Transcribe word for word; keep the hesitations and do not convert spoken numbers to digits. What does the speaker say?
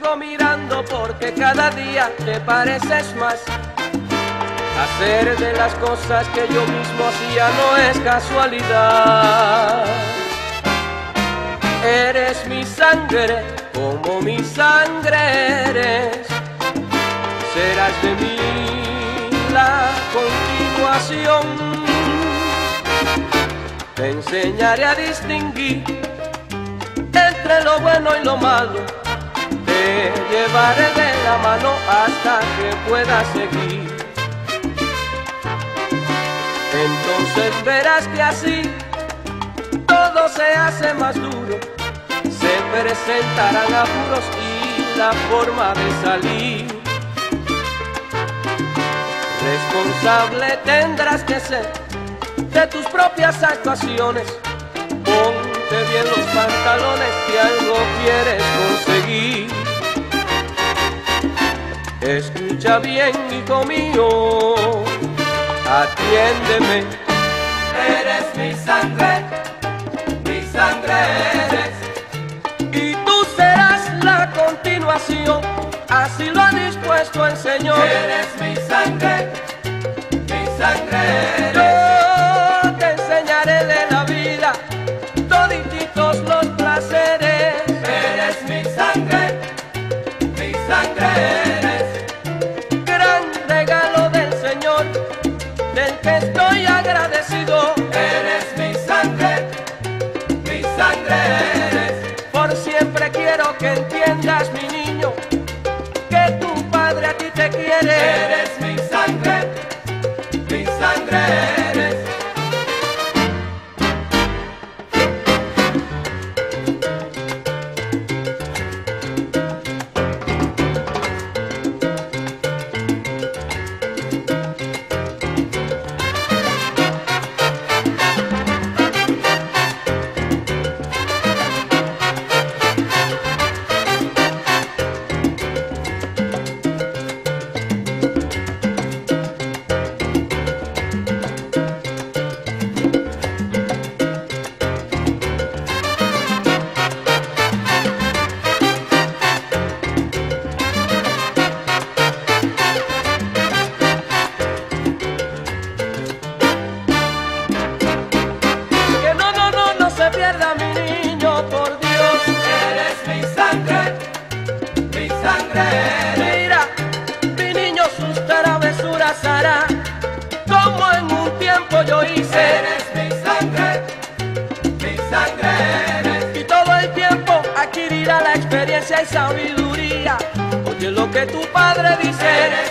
sigo mirando porque cada día te pareces más. Hacer de las cosas que yo mismo hacía no es casualidad. Eres mi sangre, como mi sangre eres. Serás de mí la continuación. Te enseñaré a distinguir entre lo bueno y lo malo. Te llevaré de la mano hasta que puedas seguir. Entonces verás que así todo se hace más duro. Se presentarán apuros y la forma de salir. Responsable tendrás que ser de tus propias actuaciones. Ponte bien los pantalones si algo quieres conseguir. Escucha bien, hijo mío, atiéndeme. Eres mi sangre, mi sangre eres. Y tú serás la continuación, así lo ha dispuesto el Señor. Eres mi sangre, mi sangre eres. Yo te enseñaré de la vida todititos los placeres. Eres mi sangre, mi sangre eres. Gran regalo del Señor, del que estoy agradecido. Eres mi sangre, mi sangre eres. Por siempre quiero que entiendas, mi niño, que tu padre a ti te quiere. Eres mi sangre, mi sangre eres. Pierda mi niño, por Dios. Eres mi sangre, mi sangre eres. Mira, mi niño sus travesuras hará, como en un tiempo yo hice. Eres mi sangre, mi sangre eres. Y todo el tiempo adquirirá la experiencia y sabiduría. Oye lo que tu padre dice. Eres